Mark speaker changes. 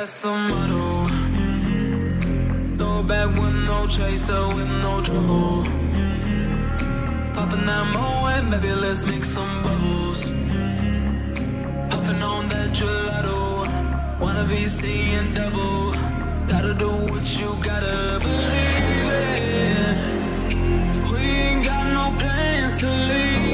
Speaker 1: that's the motto. Throw it back with no chaser, with no trouble. Popping that Moet, baby, let's make some bubbles. Puffing on that gelato, wanna be seeing double. Gotta do what you gotta believe in. We ain't got no plans to leave.